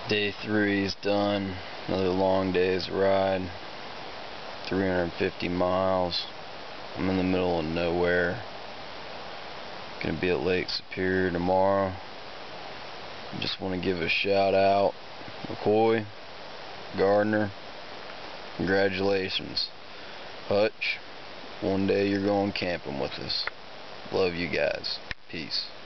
Day 3 is done. Another long day's ride. 350 miles. I'm in the middle of nowhere. Gonna be at Lake Superior tomorrow. Just want to give a shout out. McCoy, Gardner, congratulations. Hutch, one day you're going camping with us. Love you guys. Peace.